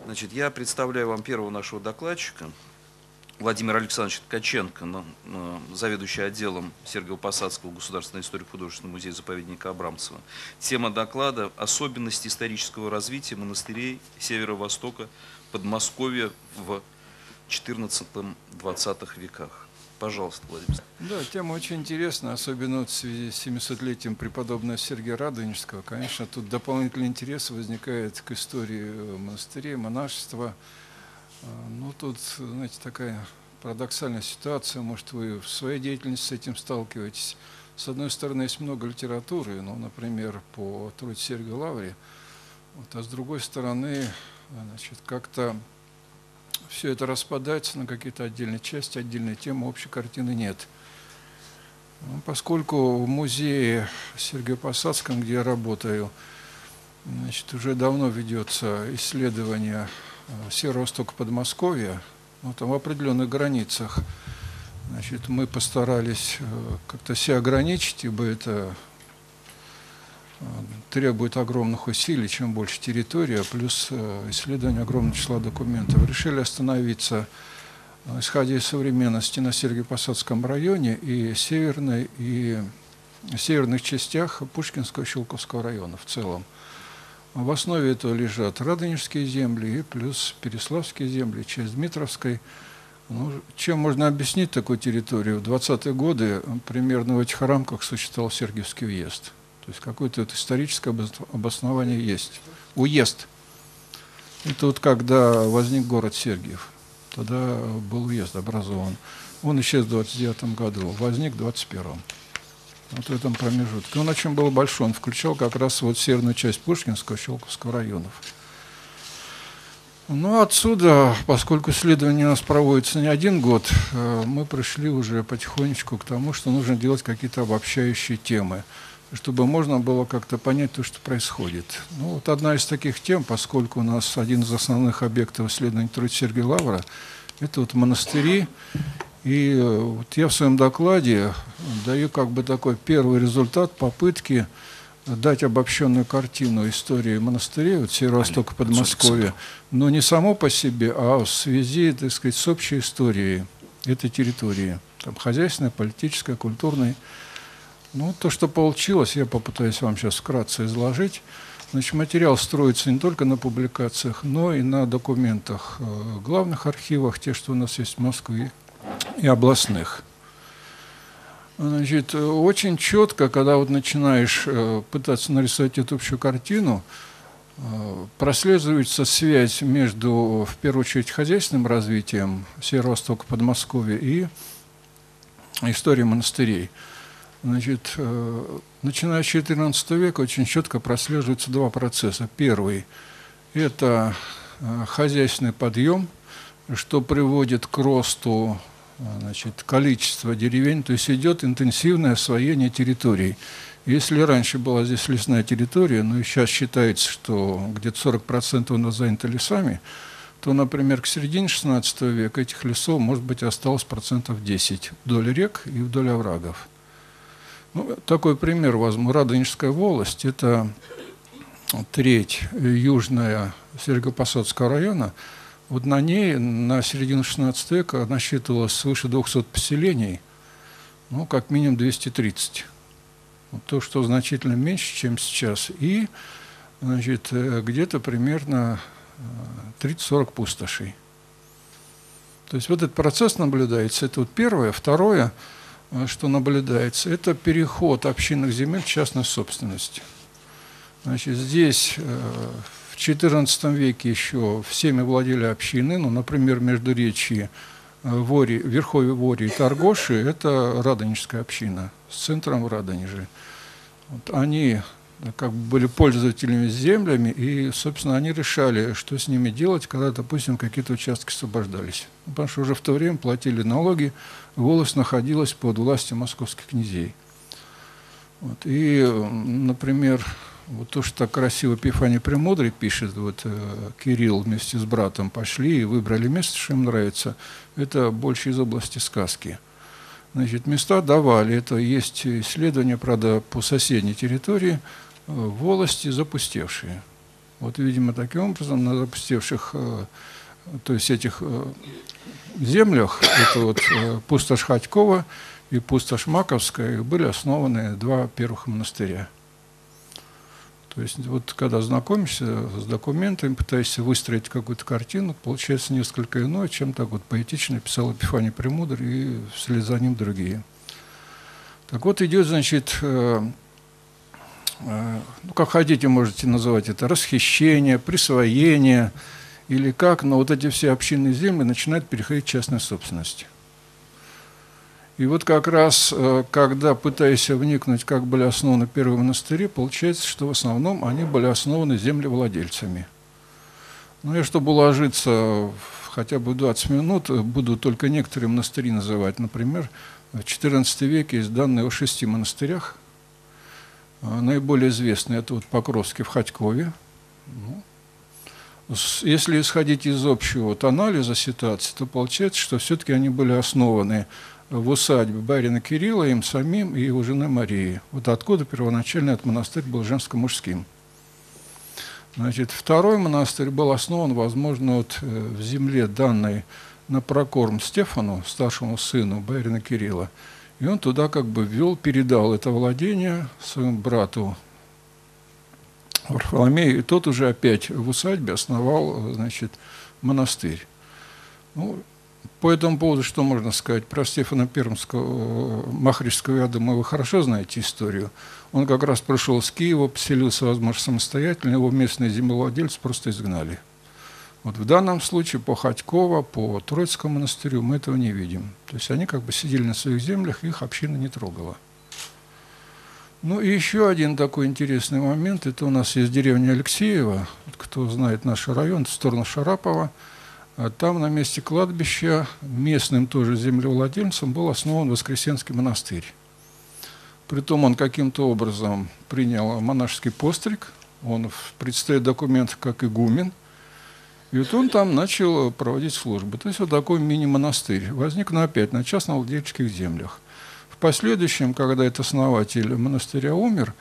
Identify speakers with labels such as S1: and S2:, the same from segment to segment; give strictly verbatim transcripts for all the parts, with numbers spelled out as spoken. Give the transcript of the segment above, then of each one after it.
S1: Значит, я представляю вам первого нашего докладчика, Владимира Александровича Ткаченко, заведующий отделом Сергиево-Посадского государственного историко-художественного музея-заповедника Абрамцева. Тема доклада – особенности исторического развития монастырей Северо-Востока Подмосковья в четырнадцатом-двадцатом веках. Пожалуйста, Владимир.
S2: Да, тема очень интересная, особенно в связи с семисотлетием преподобного Сергия Радонежского. Конечно, тут дополнительный интерес возникает к истории монастырей, монашества. Ну, тут, знаете, такая парадоксальная ситуация. Может, вы в своей деятельности с этим сталкиваетесь. С одной стороны, есть много литературы, ну, например, по труду Сергия Лаври. Вот, а с другой стороны, значит, как-то все это распадается на какие-то отдельные части, отдельные темы, общей картины нет. Ну, поскольку в музее Сергиево-Посадском, где я работаю, значит, уже давно ведется исследование северо-востока Подмосковья, ну, там в определенных границах, значит, мы постарались как-то себя ограничить, ибо это требует огромных усилий, чем больше территория, плюс исследование огромного числа документов. Решили остановиться, исходя из современности, на Сергиево-Посадском районе и северной, и северных частях Пушкинского и Щелковского района в целом. В основе этого лежат Радонежские земли и плюс Переславские земли, часть Дмитровской. Ну, чем можно объяснить такую территорию? В двадцатые годы примерно в этих рамках существовал Сергиевский уезд. То есть какое-то вот историческое обоснование есть. Уезд. Это вот когда возник город Сергиев. Тогда был уезд образован. Он исчез в двадцать девятом году, возник в двадцать первом. Вот в этом промежутке. Он очень был большой. Он включал как раз вот северную часть Пушкинского и Щелковского районов. Ну, отсюда, поскольку исследование у нас проводится не один год, мы пришли уже потихонечку к тому, что нужно делать какие-то обобщающие темы, чтобы можно было как-то понять то, что происходит. Ну, вот одна из таких тем, поскольку у нас один из основных объектов исследования труда Сергия Лавра – это вот монастыри. И вот я в своем докладе даю как бы такой первый результат попытки дать обобщенную картину истории монастырей, вот Северо-Востока Подмосковья, но не само по себе, а в связи, так сказать, с общей историей этой территории, там, хозяйственной, политической, культурной. Ну, то, что получилось, я попытаюсь вам сейчас вкратце изложить. Значит, материал строится не только на публикациях, но и на документах главных архивах, те, что у нас есть в Москве, и областных. Значит, очень четко, когда вот начинаешь пытаться нарисовать эту общую картину, прослеживается связь между, в первую очередь, хозяйственным развитием Северо-Востока Подмосковья и историей монастырей. Значит, начиная с четырнадцатого века очень четко прослеживаются два процесса. Первый – это хозяйственный подъем, что приводит к росту, значит, количества деревень, то есть идет интенсивное освоение территорий. Если раньше была здесь лесная территория, ну и сейчас считается, что где-то сорок процентов у нас занято лесами, то, например, к середине шестнадцатого века этих лесов, может быть, осталось процентов десять вдоль рек и вдоль оврагов. Ну, такой пример возьму. Радонежская волость – это треть южная Сергиево-Посадского района. Вот на ней на середину шестнадцатого века насчитывалось свыше двухсот поселений, ну, как минимум двести тридцать. Вот то, что значительно меньше, чем сейчас. И, значит, где-то примерно тридцать-сорок пустошей. То есть вот этот процесс наблюдается. Это вот первое. Второе, что наблюдается, это переход общинных земель в частную собственность. Значит, здесь в четырнадцатом веке еще всеми владели общины, ну, например, Междуречье, Вори, Верховье Вори и Торгоши – это Радонежская община с центром в Радонеже. Вот они как бы были пользователями землями, и, собственно, они решали, что с ними делать, когда, допустим, какие-то участки освобождались. Потому что уже в то время платили налоги, волость находилась под властью московских князей. Вот. И, например, вот то, что так красиво Эпифаний Премудрый пишет, вот э, Кирилл вместе с братом пошли и выбрали место, что им нравится, это больше из области сказки. Значит, места давали, это есть исследования, правда, по соседней территории, волости запустевшие. Вот, видимо, таким образом на запустевших, то есть этих землях, это вот пустошь Ходькова и пустошь Маковская, были основаны два первых монастыря. То есть вот когда знакомишься с документами, пытаешься выстроить какую-то картину, получается несколько иное, чем так вот поэтично писал Эпифаний Премудрый и вслед за ним другие. Так вот идет, значит, э, э, ну как хотите, можете называть это расхищение, присвоение или как, но вот эти все общинные земли начинают переходить в частную собственность. И вот как раз, когда пытаешься вникнуть, как были основаны первые монастыри, получается, что в основном они были основаны землевладельцами. Ну, я, чтобы уложиться хотя бы двадцать минут, буду только некоторые монастыри называть. Например, в четырнадцатом веке есть данные о шести монастырях. Наиболее известный – это вот Покровский в Ходькове. Если исходить из общего вот анализа ситуации, то получается, что все-таки они были основаны в усадьбе барина Кирилла, им самим и его жены Марии. Вот откуда первоначально этот монастырь был женско-мужским. Значит, второй монастырь был основан, возможно, вот в земле, данной на прокорм Стефану, старшему сыну барина Кирилла. И он туда как бы ввел, передал это владение своему брату Варфоломею, и тот уже опять в усадьбе основал, значит, монастырь. Ну, по этому поводу что можно сказать? Про Стефана Пермского, Махричского, я думаю, вы хорошо знаете историю. Он как раз пришел с Киева, поселился, возможно, самостоятельно, его местные землевладельцы просто изгнали. Вот в данном случае по Ходьково, по Троицкому монастырю мы этого не видим. То есть они как бы сидели на своих землях, их община не трогала. Ну и еще один такой интересный момент. Это у нас есть деревня Алексеева. Кто знает наш район, в сторону Шарапова. Там на месте кладбища местным тоже землевладельцем был основан Воскресенский монастырь. Притом он каким-то образом принял монашеский постриг. Он предстоит документ как игумен. И вот он там начал проводить службу. То есть вот такой мини-монастырь. Возник, ну, опять на частно-владельческих землях. В последующем, когда этот основатель монастыря умер,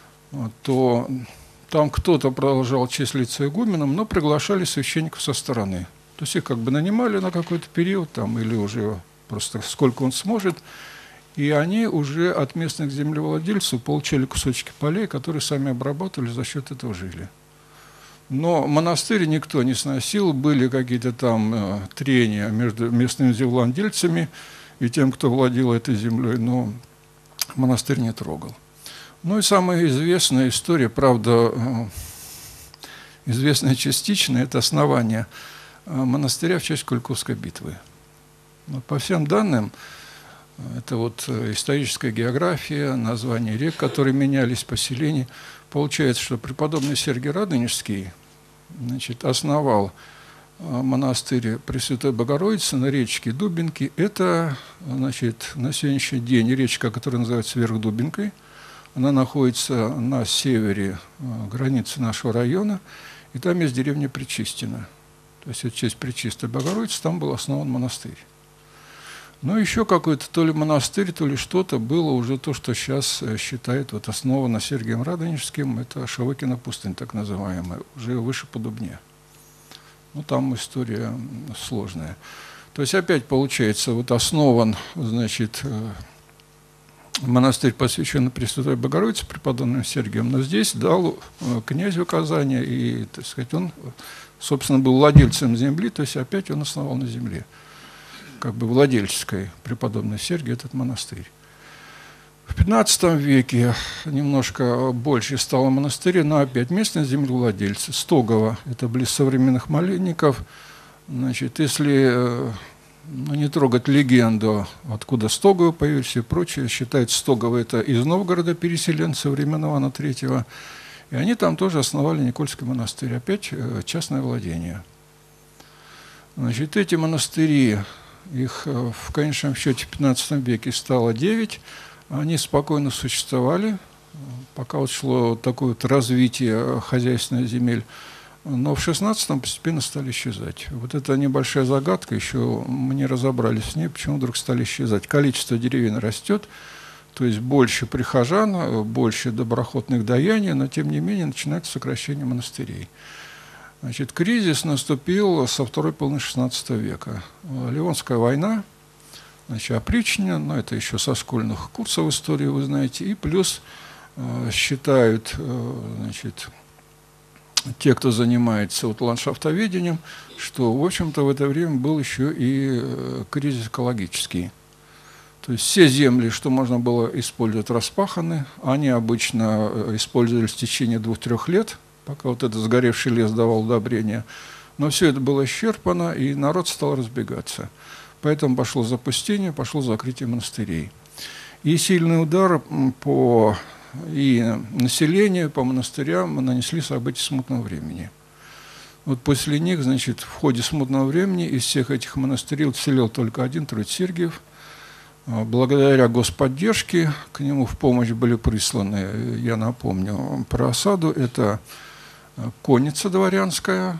S2: то там кто-то продолжал числиться игуменом, но приглашали священников со стороны. То есть их как бы нанимали на какой-то период, там, или уже просто сколько он сможет, и они уже от местных землевладельцев получали кусочки полей, которые сами обрабатывали, за счет этого жили. Но монастырь никто не сносил, были какие-то там э, трения между местными землевладельцами и тем, кто владел этой землей, но монастырь не трогал. Ну и самая известная история, правда, э, известная частично, это основание монастыря в честь Куликовской битвы. Вот по всем данным, это вот историческая география, названия рек, которые менялись, поселений. Получается, что преподобный Сергий Радонежский, значит, основал монастырь Пресвятой Богородицы на речке Дубинки. Это, значит, на сегодняшний день речка, которая называется Верхдубинкой. Она находится на севере границы нашего района, и там есть деревня Пречистина. То есть в честь Пречистой Богородицы там был основан монастырь. Но еще какой-то то ли монастырь, то ли что-то было уже то, что сейчас считают вот основано Сергием Радонежским, это Шавыкина пустынь, так называемая, уже выше по Дубне. Ну, там история сложная. То есть опять получается, вот основан, значит, монастырь, посвященный Пресвятой Богородице, преподобным Сергием, но здесь дал князю указания, и, так сказать, он, собственно, был владельцем земли, то есть опять он основал на земле, как бы владельческой, преподобный Сергий, этот монастырь. В пятнадцатом веке немножко больше стало монастырей, но опять местные землевладельцы. Стогово, это близ современных Малинников. Значит, если ну, не трогать легенду, откуда Стогово появились и прочее, считают Стогово это из Новгорода переселенцы времен Ивана Третьего. И они там тоже основали Никольский монастырь, опять частное владение. Значит, эти монастыри, их в конечном счете в пятнадцатом веке стало девять, они спокойно существовали, пока вот шло такое вот развитие хозяйственных земель, но в шестнадцатом постепенно стали исчезать. Вот это небольшая загадка, еще мы не разобрались с ней, почему вдруг стали исчезать. Количество деревень растет, То есть больше прихожан, больше доброходных даяний, но тем не менее начинается сокращение монастырей. Значит, кризис наступил со второй половины шестнадцатого века. Ливонская война, значит, опричнина, но это еще со школьных курсов истории, вы знаете, и плюс э, считают, э, значит, те, кто занимается вот ландшафтоведением, что, в общем-то, в это время был еще и э, кризис экологический. То есть все земли, что можно было использовать, распаханы, они обычно использовались в течение двух-трех лет, пока вот этот сгоревший лес давал удобрения. Но все это было исчерпано, и народ стал разбегаться. Поэтому пошло запустение, пошло закрытие монастырей. И сильный удар по и населению, по монастырям нанесли события смутного времени. Вот после них, значит, в ходе смутного времени из всех этих монастырей уцелел только один, Троиц-Сергиев. Благодаря господдержке к нему в помощь были присланы, я напомню, про осаду, это конница дворянская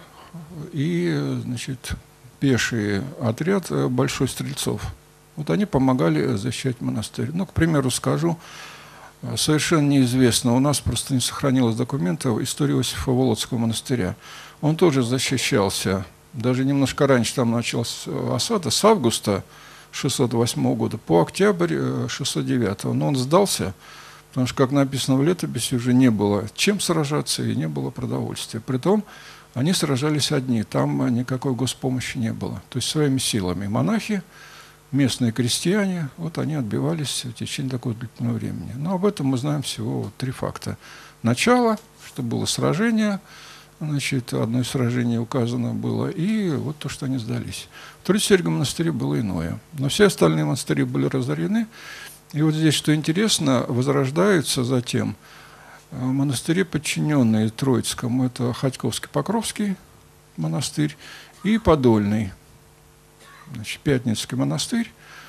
S2: и, значит, пеший отряд Большой Стрельцов. Вот они помогали защищать монастырь. Ну, к примеру, скажу, совершенно неизвестно, у нас просто не сохранилось документов истории Иосифа Володского монастыря. Он тоже защищался, даже немножко раньше там началась осада, с августа шестьсот восьмого года по октябрь шестьсот девятого. Но он сдался, потому что, как написано в летописи, уже не было чем сражаться и не было продовольствия. Притом они сражались одни, там никакой госпомощи не было. То есть своими силами монахи, местные крестьяне, вот они отбивались в течение такого длительного времени. Но об этом мы знаем всего три факта. Начало, что было сражение, значит, одно из сражений указано было, и вот то, что они сдались. В Троиц-Сергиевом монастыре было иное. Но все остальные монастыри были разорены. И вот здесь, что интересно, возрождаются затем монастыри, подчиненные Троицкому. Это Ходьковский-Покровский монастырь и Подольный, значит, Пятницкий монастырь.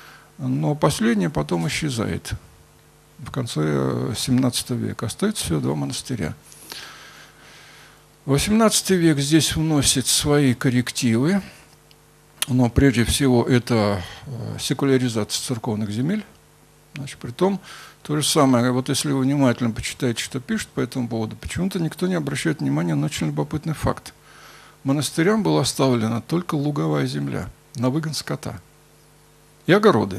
S2: Но последний потом исчезает в конце семнадцатого века. Остается всего два монастыря. восемнадцатый век здесь вносит свои коррективы, но прежде всего это секуляризация церковных земель. Значит, притом то же самое, вот если вы внимательно почитаете, что пишут по этому поводу, почему-то никто не обращает внимания на очень любопытный факт. Монастырям была оставлена только луговая земля на выгон скота и огороды.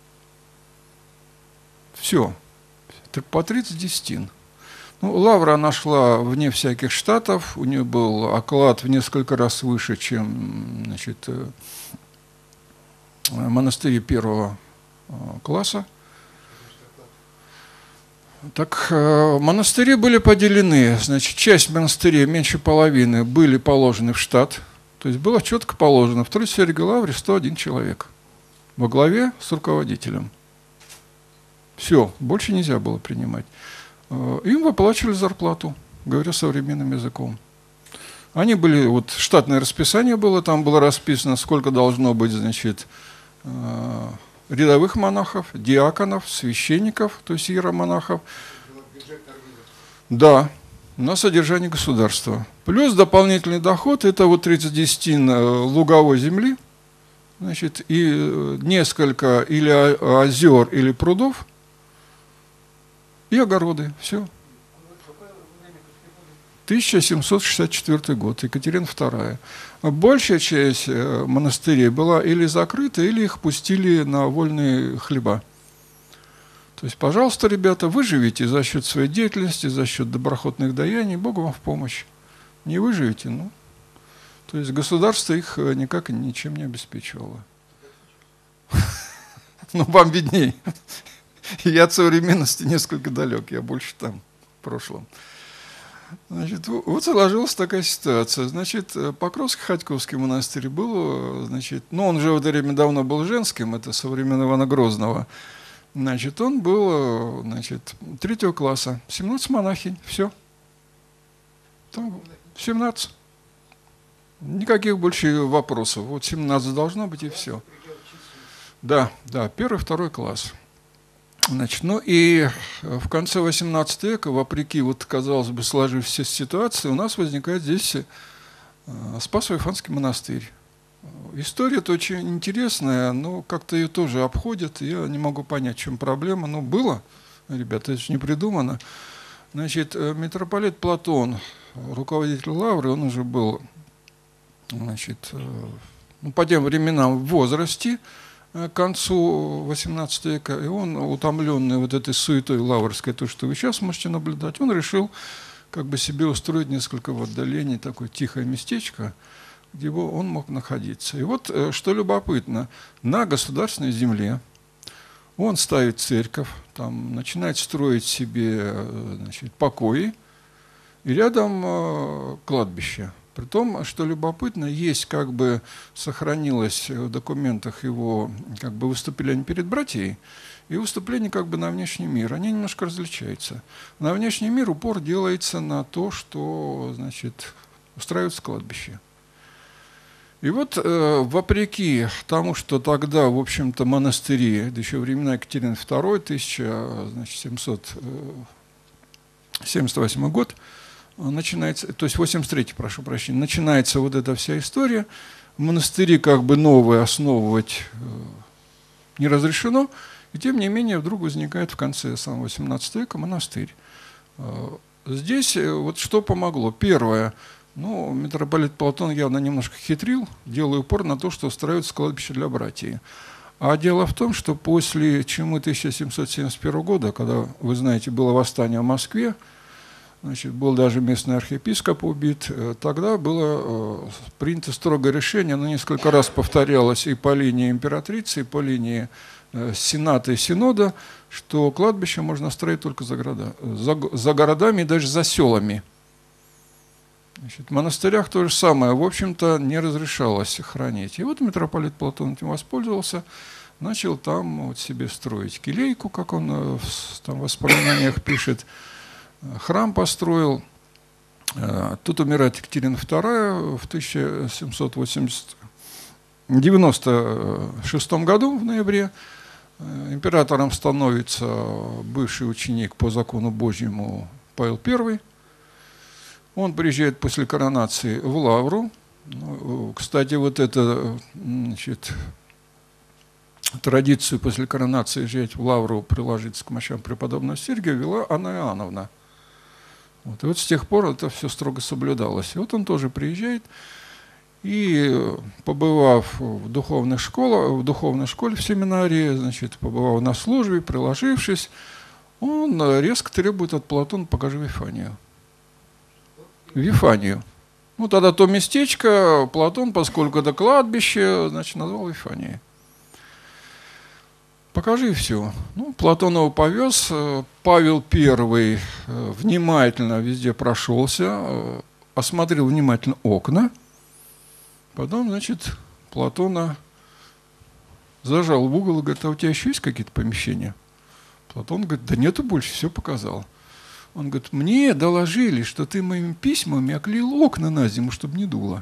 S2: Все. По тридцать десятин. Ну, Лавра нашла вне всяких штатов, у нее был оклад в несколько раз выше, чем, значит, монастыри первого класса. Так, монастыри были поделены, значит, часть монастырей, меньше половины, были положены в штат, то есть было четко положено, в Троиц-Сергиевой лавре сто один человек, во главе с руководителем. Все, больше нельзя было принимать. Им выплачивали зарплату, говоря современным языком. Они были, вот штатное расписание было, там было расписано, сколько должно быть, значит, рядовых монахов, диаконов, священников, то есть иеромонахов. Да, на содержание государства. Плюс дополнительный доход, это вот тридцать десятин луговой земли, значит, и несколько или озер, или прудов, и огороды. Все. тысяча семьсот шестьдесят четвёртый год, Екатерина вторая. Большая часть монастырей была или закрыта, или их пустили на вольные хлеба. То есть, пожалуйста, ребята, выживите за счет своей деятельности, за счет доброходных даяний, Бог вам в помощь. Не выживете, ну. То есть государство их никак ничем не обеспечивало. Ну, вам видней. Я от современности несколько далек, я больше там, в прошлом. Значит, вот сложилась такая ситуация. Значит, Покровский-Ходьковский монастырь был, значит, ну, он же в это время давно был женским, это со времен Ивана Грозного. Значит, он был, значит, третьего класса, семнадцать монахинь, все. Там семнадцать. Никаких больше вопросов. Вот семнадцать должно быть и все. Да, да, первый, второй класс. Значит, ну и в конце восемнадцатого века, вопреки, вот, казалось бы, сложившейся ситуации, у нас возникает здесь Спасо-Вифанский монастырь. история-то очень интересная, но как-то ее тоже обходят. Я не могу понять, в чем проблема. Но было, ребята, это же не придумано. Значит, митрополит Платон, руководитель Лавры, он уже был, значит, ну, по тем временам в возрасте, к концу восемнадцатого века, и он, утомленный вот этой суетой лаврской, то, что вы сейчас можете наблюдать, он решил как бы себе устроить несколько в отдалении такое тихое местечко, где он мог находиться. И вот, что любопытно, на государственной земле он ставит церковь, там, начинает строить себе, значит, покои, и рядом кладбище. При том, что любопытно, есть как бы сохранилось в документах его как бы выступление перед братьей и выступление как бы на внешний мир. Они немножко различаются. На внешний мир упор делается на то, что, значит, устраивается кладбище. И вот, э, вопреки тому, что тогда, в общем-то, монастыри, да еще времена Екатерины второй, тысяча семьсот семьдесят восьмой год, начинается, то есть восемьдесят третий, прошу прощения, начинается вот эта вся история. Монастыри как бы новые основывать не разрешено, и тем не менее вдруг возникает в конце самого восемнадцатого века монастырь. Здесь вот что помогло. Первое, ну, митрополит Платон явно немножко хитрил, делая упор на то, что устраивается кладбище для братьев. А дело в том, что после чумы тысяча семьсот семьдесят первого года, когда, вы знаете, было восстание в Москве, значит, был даже местный архиепископ убит. Тогда было принято строгое решение, оно несколько раз повторялось и по линии императрицы, и по линии сената и синода, что кладбище можно строить только за, города, за, за городами и даже за селами. Значит, в монастырях то же самое, в общем-то, не разрешалось хранить. И вот митрополит Платон этим воспользовался, начал там вот себе строить келейку, как он в там, воспоминаниях пишет, храм построил. Тут умирает Екатерина вторая в тысяча семьсот девяносто шестом году, в ноябре. Императором становится бывший ученик по закону Божьему Павел Первый. Он приезжает после коронации в Лавру. Кстати, вот эту, значит, традицию после коронации езжать в Лавру, приложиться к мощам преподобного Сергия, вела Анна Иоанновна. Вот. И вот с тех пор это все строго соблюдалось. И вот он тоже приезжает, и, побывав в духовной школе, в духовной школе в семинарии, значит, побывав на службе, приложившись, он резко требует от Платона: покажи Вифанию. Вифанию. Ну, тогда то местечко Платон, поскольку это кладбище, значит, назвал Вифанией. Покажи, и все. Ну, Платон его повез. Павел Первый внимательно везде прошелся, осмотрел внимательно окна. Потом, значит, Платона зажал в угол и говорит: а у тебя еще есть какие-то помещения? Платон говорит: да нету больше, все показал. Он говорит: мне доложили, что ты моими письмами оклеил окна на зиму, чтобы не дуло.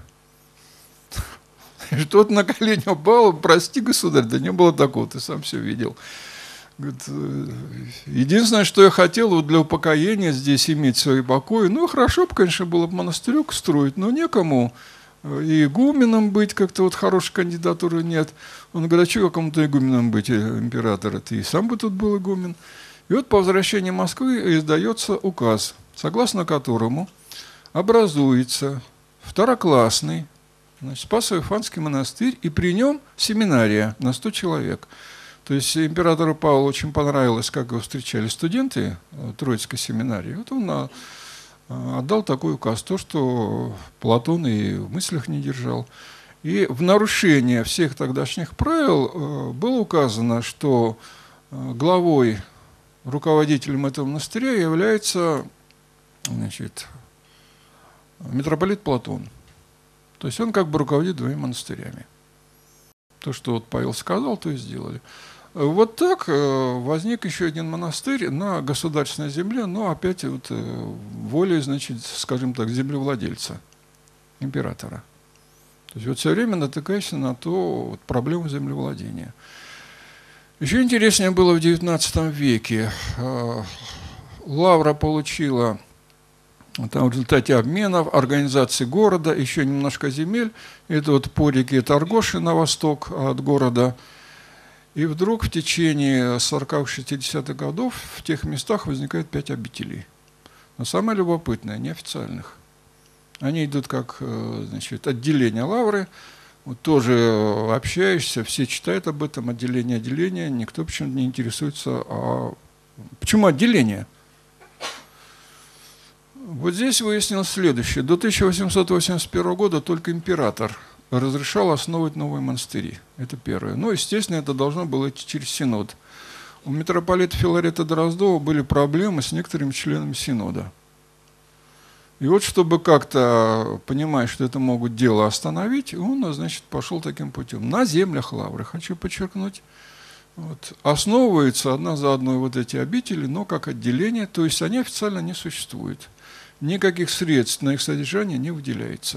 S2: Что-то на колени упало: прости, государь, да не было такого, ты сам все видел. Говорит: единственное, что я хотел вот для упокоения здесь иметь свои покои. Ну, хорошо бы, конечно, было бы монастырек строить, но некому. И игуменом быть, как-то вот хорошей кандидатуры нет. Он говорит: а что кому-то игуменом быть, императора? Ты и сам бы тут был игумен. И вот по возвращении в Москву издается указ, согласно которому образуется второклассный, значит, Спасо-Иофанский монастырь, и при нем семинария на сто человек. То есть императору Павлу очень понравилось, как его встречали студенты Троицкой семинарии. Вот он отдал такой указ, то, что Платон и в мыслях не держал. И в нарушение всех тогдашних правил было указано, что главой, руководителем этого монастыря является, значит, митрополит Платон. То есть он как бы руководит двумя монастырями. То, что вот Павел сказал, то и сделали. Вот так возник еще один монастырь на государственной земле, но опять вот волей, значит, скажем так, землевладельца, императора. То есть вот все время натыкаешься на то вот, проблему землевладения. Еще интереснее было в девятнадцатом веке. Лавра получила Там в результате обменов, организации города, еще немножко земель. Это вот по реке Торгоши на восток от города. И вдруг в течение сороковых-шестидесятых годов в тех местах возникает пять обителей. Но самое любопытное, неофициальных. Они идут как, значит, отделение лавры. Вот тоже общаешься, все читают об этом, отделение, отделение. Никто почему-то не интересуется, а почему отделение? Вот здесь выяснилось следующее. До тысяча восемьсот восемьдесят первого года только император разрешал основывать новые монастыри. Это первое. Ну, естественно, это должно было идти через синод. У митрополита Филарета Дроздова были проблемы с некоторыми членами синода. И вот, чтобы как-то понимать, что это могут дело остановить, он, значит, пошел таким путем. На землях лавры, хочу подчеркнуть, вот, основываются одна за одной вот эти обители, но как отделение, то есть они официально не существуют. Никаких средств на их содержание не выделяется.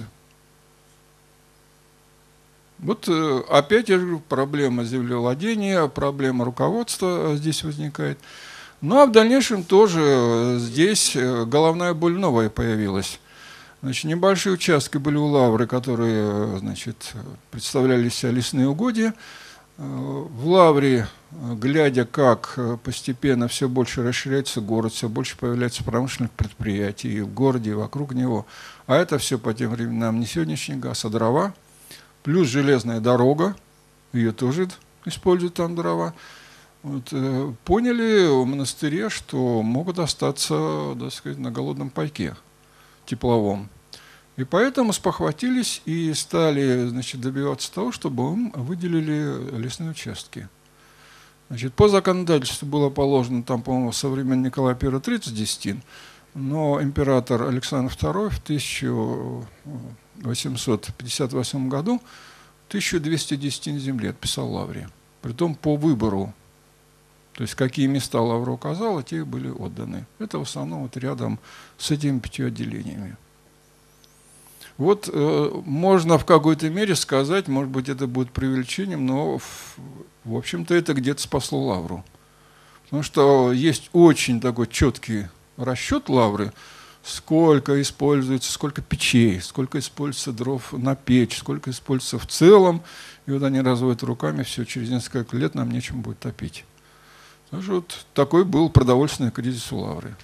S2: Вот опять, я говорю, проблема землевладения, проблема руководства здесь возникает. Ну, а в дальнейшем тоже здесь головная боль новая появилась. Значит, небольшие участки были у лавры, которые, значит, представляли себя лесные угодья. В лавре, глядя, как постепенно все больше расширяется город, все больше появляется промышленных предприятий и в городе, и вокруг него. А это все по тем временам не сегодняшний газ, а дрова. Плюс железная дорога, ее тоже используют там дрова. Вот, э, поняли в монастыре, что могут остаться, так сказать, на голодном пайке тепловом. И поэтому спохватились и стали, значит, добиваться того, чтобы им выделили лесные участки. Значит, по законодательству было положено, там, по-моему, со времен Николая Первого тридцать десятин, но император Александр Второй в тысяча восемьсот пятьдесят восьмом году тысячу двести десятин земли отписал лавре. Притом по выбору. То есть какие места лавра указала, те были отданы. Это в основном вот рядом с этими пятью отделениями. Вот э, можно в какой-то мере сказать, может быть, это будет преувеличением, но в, в общем-то это где-то спасло лавру. Потому что есть очень такой четкий расчет лавры, сколько используется, сколько печей, сколько используется дров на печь, сколько используется в целом. И вот они разводят руками, все, через несколько лет нам нечем будет топить. Вот такой был продовольственный кризис у лавры.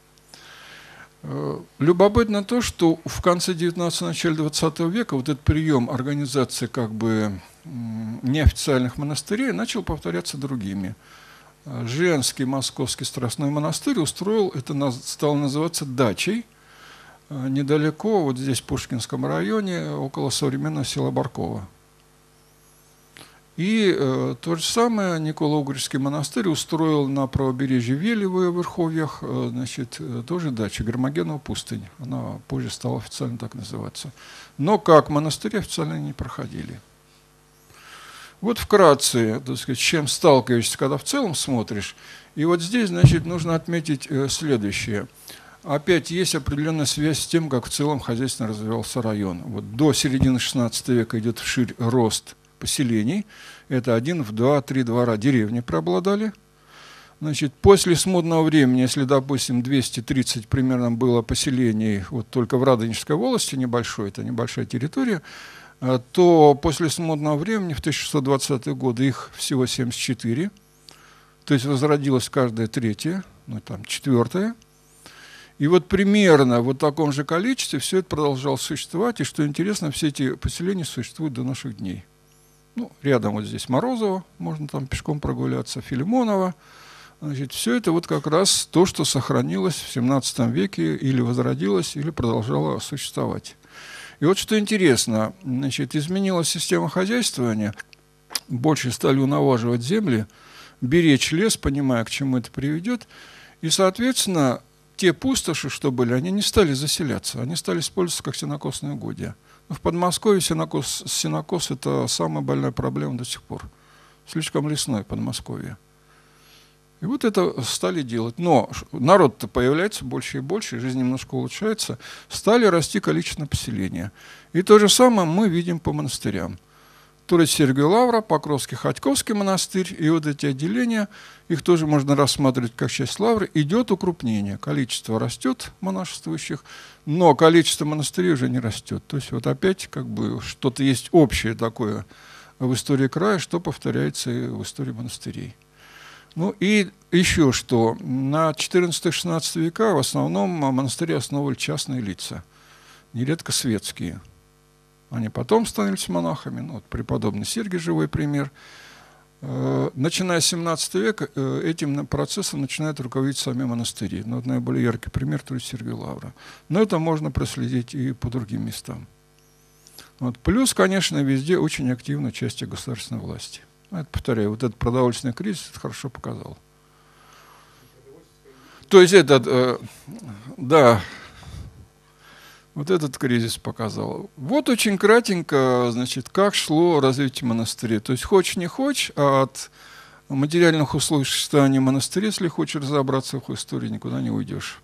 S2: Любопытно то, что в конце девятнадцатого, начале двадцатого века вот этот прием организации как бы неофициальных монастырей начал повторяться другими. Женский московский страстной монастырь устроил, это стало называться дачей, недалеко, вот здесь в Пушкинском районе, около современного села Барково. И э, то же самое Николо-Угрический монастырь устроил на правобережье Вели в верховьях, э, значит, тоже дача, Гермогенова пустынь. Она позже стала официально так называться. Но как монастыри официально не проходили. Вот вкратце, так сказать, с чем сталкиваешься, когда в целом смотришь. И вот здесь, значит, нужно отметить э, следующее. Опять есть определенная связь с тем, как в целом хозяйственно развивался район. Вот до середины шестнадцатого века идет вширь рост поселений. Это один, в два, три двора деревни преобладали. Значит, после смутного времени, если, допустим, двести тридцать примерно было поселений вот только в Радонежской волости, небольшой, это небольшая территория, то после смутного времени, в тысяча шестьсот двадцатые годы, их всего семьдесят четыре. То есть возродилось каждое третье, ну там четвертое. И вот примерно в вот таком же количестве все это продолжало существовать. И что интересно, все эти поселения существуют до наших дней. Ну, рядом вот здесь Морозово, можно там пешком прогуляться, Филимоново. Значит, все это вот как раз то, что сохранилось в семнадцатом веке или возродилось, или продолжало существовать. И вот что интересно, значит, изменилась система хозяйствования, больше стали унаваживать земли, беречь лес, понимая, к чему это приведет. И, соответственно, те пустоши, что были, они не стали заселяться, они стали использоваться как сенокосные угодья. В Подмосковье сенокос, сенокос – это самая больная проблема до сих пор. Слишком лесное Подмосковье. И вот это стали делать. Но народ-то появляется больше и больше, жизнь немножко улучшается. Стали расти количество поселения. И то же самое мы видим по монастырям. Троиц-Сергиев Лавра, Покровский, Ходьковский монастырь, и вот эти отделения, их тоже можно рассматривать как часть Лавры, идет укрупнение. Количество растет монашествующих, но количество монастырей уже не растет. То есть вот опять как бы что-то есть общее такое в истории края, что повторяется и в истории монастырей. Ну и еще что, на четырнадцатый-шестнадцатый века в основном монастыри основывали частные лица, нередко светские. Они потом становились монахами, ну, вот преподобный Сергий живой пример. Начиная с семнадцатого века этим процессом начинают руководить сами монастыри. Ну, вот наиболее яркий пример – Троиц-Сергиев Лавра. Но это можно проследить и по другим местам. Вот. Плюс, конечно, везде очень активно участие государственной власти. Это, повторяю, вот этот продовольственный кризис это хорошо показал. То есть этот, э, да, вот этот кризис показал. Вот очень кратенько, значит, как шло развитие монастыря. То есть хочешь не хочешь, а от материальных условий существования монастыря, если хочешь разобраться в их истории, никуда не уйдешь.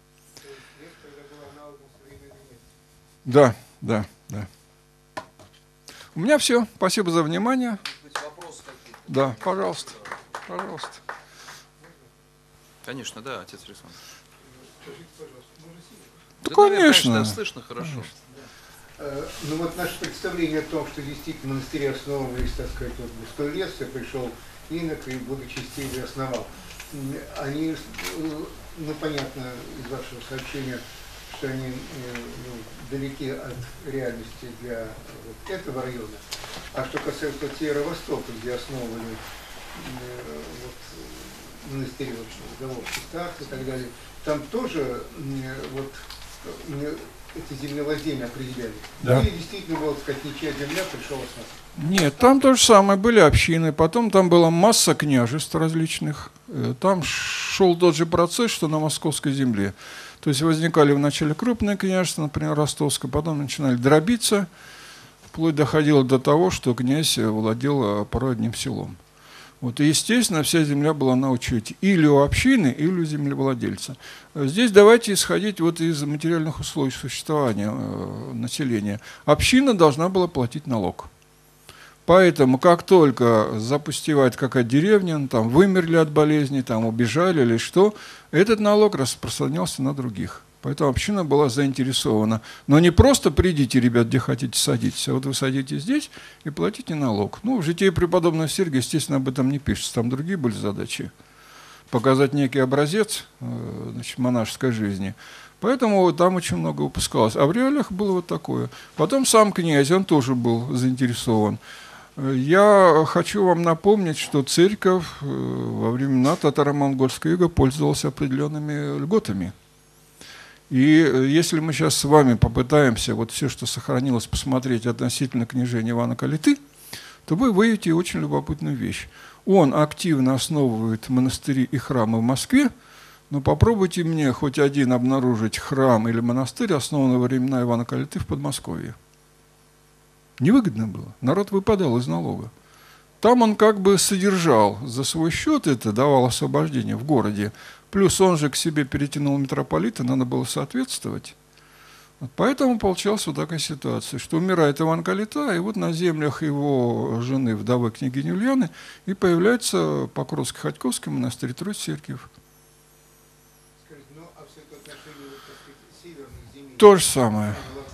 S2: Да, да, да. У меня все. Спасибо за внимание. Да, пожалуйста, пожалуйста.
S1: Конечно, да, отец Александр.
S2: Да,
S1: да,
S2: конечно.
S1: Наверное, слышно хорошо.
S3: Конечно. Ну вот наше представление о том, что действительно монастыри основывались, так сказать, вот в густой лес, и пришел инок и, будучи стилей, основал. Они, ну понятно из вашего сообщения, что они ну, далеки от реальности для вот этого района. А что касается вот Северо-Востока, где основывали вот, монастыри, вот, Головский старц и так далее, там тоже вот эти землевладения определяли. Да. Или действительно была, так сказать, ничья земля, пришел основатель?
S2: Нет, там то же самое, были общины, потом там была масса княжеств различных, там шел тот же процесс, что на московской земле. То есть возникали вначале крупные княжества, например, Ростовское, потом начинали дробиться, вплоть доходило до того, что князь владел порой одним селом. Вот, и, естественно, вся земля была на учете или у общины, или у землевладельца. Здесь давайте исходить вот из материальных условий существования э, населения. Община должна была платить налог. Поэтому, как только запустевает какая-то деревня, там вымерли от болезни, там убежали или что, этот налог распространялся на других. Поэтому община была заинтересована. Но не просто придите, ребят, где хотите садитесь, а вот вы садитесь здесь и платите налог. Ну, в житии преподобного Сергия, естественно, об этом не пишется. Там другие были задачи. Показать некий образец значит, монашеской жизни. Поэтому там очень много выпускалось. А в реалиях было вот такое. Потом сам князь, он тоже был заинтересован. Я хочу вам напомнить, что церковь во времена татаро-монгольского ига пользовалась определенными льготами. И если мы сейчас с вами попытаемся вот все, что сохранилось, посмотреть относительно княжения Ивана Калиты, то вы выявите очень любопытную вещь. Он активно основывает монастыри и храмы в Москве, но попробуйте мне хоть один обнаружить храм или монастырь, основанный во времена Ивана Калиты в Подмосковье. Невыгодно было. Народ выпадал из налога. Там он как бы содержал за свой счет это, давал освобождение в городе. Плюс он же к себе перетянул митрополита, надо было соответствовать. Вот поэтому получалась вот такая ситуация, что умирает Иван Калита, и вот на землях его жены, вдовы княгини Ульяны, и появляется Покровский Ходьковский монастырь Троиц-Сергиев.
S3: Скажите, ну а все это отношение вот, так сказать, северных земель?
S2: То же самое.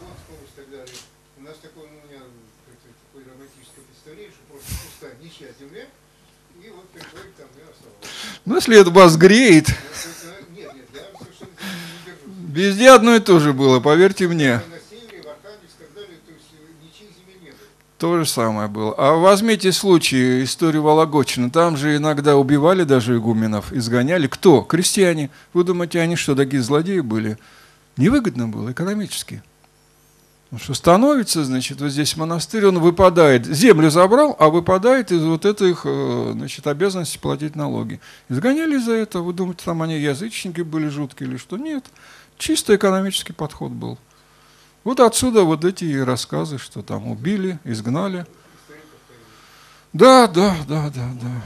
S3: У нас такое, ну, у меня такое романтическое представление, что просто пустая ничья земля, и вот приходит там и оставалось.
S2: Ну, если это вас греет.
S3: Нет, нет, я совершенно не держусь.
S2: Везде одно и то же было, поверьте мне.
S3: На севере, в Архангельске и так далее, то есть ничьей земли не было.
S2: То же самое было. А возьмите случай, историю Вологодчины. Там же иногда убивали даже игуменов, изгоняли. Кто? Крестьяне. Вы думаете, они что, такие злодеи были? Невыгодно было экономически. Потому что становится, значит, вот здесь монастырь, он выпадает, землю забрал, а выпадает из вот этих, значит, обязанностей платить налоги. Изгоняли за это, вы думаете, там они язычники были жуткие или что? Нет, чисто экономический подход был. Вот отсюда вот эти рассказы, что там убили, изгнали. Да, да, да, да, да.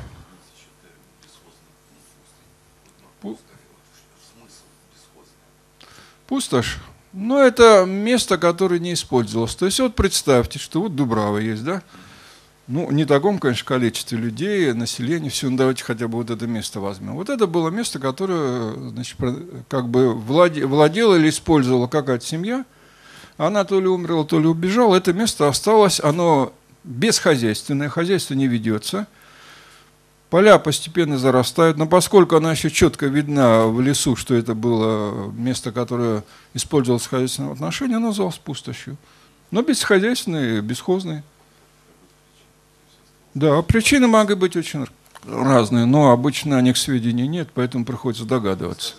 S2: Пустошь. Но это место, которое не использовалось. То есть вот представьте, что вот Дубрава есть, да? Ну, не таком, конечно, количестве людей, населения, все, ну, давайте хотя бы вот это место возьмем. Вот это было место, которое, значит, как бы владе, владела или использовала какая-то семья. Она то ли умерла, то ли убежала. Это место осталось, оно бесхозяйственное, хозяйство не ведется. Поля постепенно зарастают, но поскольку она еще четко видна в лесу, что это было место, которое использовалось в хозяйственном отношении, оно называлось пустошью. Но бесхозяйственное, бесхозное. Да, причины могут быть очень разные, но обычно о них сведений нет, поэтому приходится догадываться.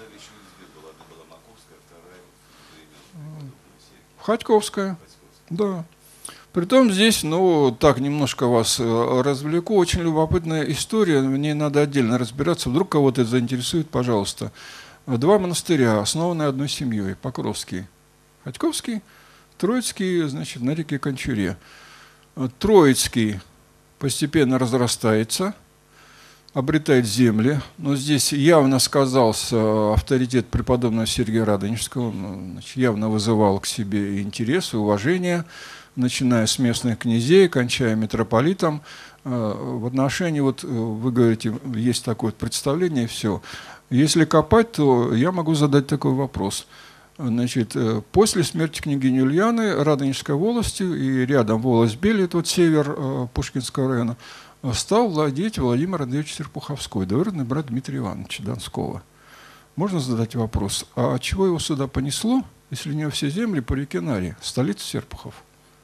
S2: Ходьковская, да. Притом здесь, ну, так, немножко вас развлеку, очень любопытная история, в ней надо отдельно разбираться, вдруг кого-то это заинтересует, пожалуйста. Два монастыря, основанные одной семьей, Покровский, Ходьковский, Троицкий, значит, на реке Кончуре. Троицкий постепенно разрастается, обретает земли, но здесь явно сказался авторитет преподобного Сергия Радонежского, он, значит, явно вызывал к себе интерес и уважение, начиная с местных князей, кончая митрополитом. В отношении, вот вы говорите, есть такое представление, все. Если копать, то я могу задать такой вопрос. Значит, после смерти княгини Ульяны Радонежской волостью и рядом волость Бель, это вот север Пушкинского района, стал владеть Владимир Андреевич Серпуховской, двоюродный брат Дмитрия Ивановича Донского. Можно задать вопрос, а чего его сюда понесло, если у него все земли по реке Наре, столица Серпухов?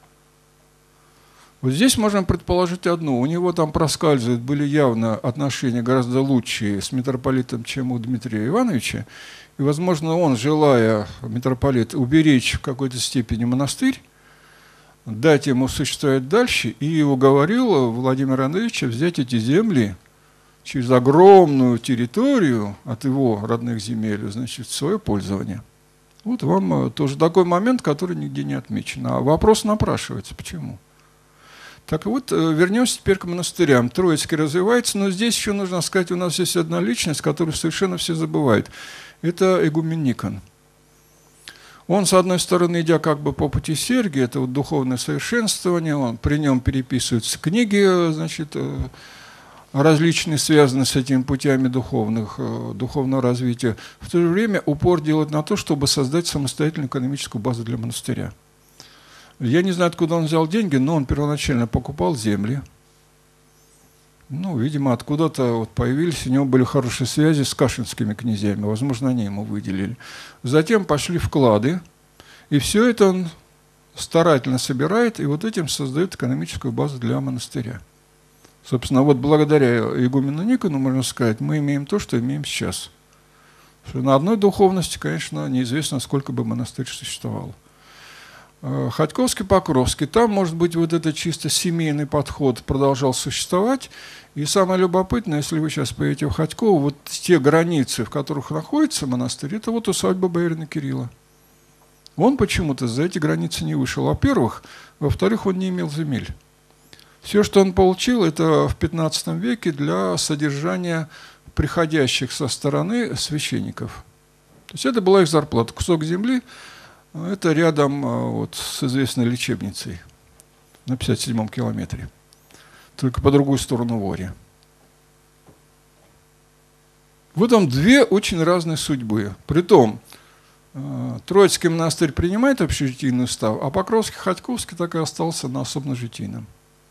S2: Вот здесь можем предположить одно. У него там проскальзывают, были явно отношения гораздо лучшие с митрополитом, чем у Дмитрия Ивановича. И, возможно, он, желая, митрополит, уберечь в какой-то степени монастырь, дать ему существовать дальше, и уговорил Владимира Андреевича взять эти земли через огромную территорию от его родных земель, значит, в свое пользование. Вот вам тоже такой момент, который нигде не отмечен. А вопрос напрашивается. Почему? Так вот, вернемся теперь к монастырям. Троицкий развивается, но здесь еще нужно сказать, у нас есть одна личность, которую совершенно все забывают. Это игумен Никон. Он, с одной стороны, идя как бы по пути Сергия, это вот духовное совершенствование, он, при нем переписываются книги, значит, различные, связанные с этими путями духовных, духовного развития. В то же время упор делает на то, чтобы создать самостоятельную экономическую базу для монастыря. Я не знаю, откуда он взял деньги, но он первоначально покупал земли. Ну, видимо, откуда-то вот появились, у него были хорошие связи с кашинскими князьями, возможно, они ему выделили. Затем пошли вклады, и все это он старательно собирает, и вот этим создает экономическую базу для монастыря. Собственно, вот благодаря игумену Никону, можно сказать, мы имеем то, что имеем сейчас. Потому что на одной духовности, конечно, неизвестно, сколько бы монастырь существовал. Ходьковский, Покровский, там, может быть, вот этот чисто семейный подход продолжал существовать. И самое любопытное, если вы сейчас поедете в Ходьково, вот те границы, в которых находится монастырь, это вот усадьба боярина Кирилла. Он почему-то за эти границы не вышел. Во-первых, во-вторых, он не имел земель. Все, что он получил, это в пятнадцатом веке для содержания приходящих со стороны священников. То есть это была их зарплата, кусок земли. Это рядом вот, с известной лечебницей на пятьдесят седьмом километре, только по другую сторону Вори. Вот там две очень разные судьбы. Притом, Троицкий монастырь принимает общежитийный устав, а Покровский, Ходьковский так и остался на особно-житийном.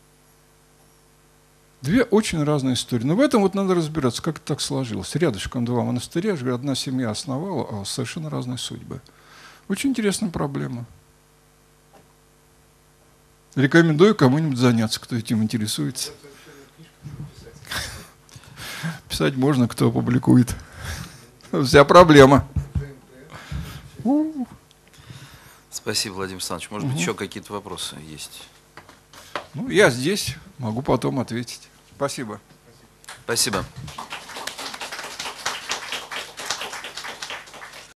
S2: Две очень разные истории. Но в этом вот надо разбираться, как это так сложилось. Рядышком два монастыря, одна семья основала, а совершенно разные судьбы. Очень интересная проблема. Рекомендую кому-нибудь заняться, кто этим интересуется. Писать можно, кто опубликует. Вся проблема.
S1: Спасибо, Владимир Александрович. Может быть, угу. еще какие-то вопросы есть?
S2: Ну, я здесь, могу потом ответить. Спасибо.
S1: Спасибо.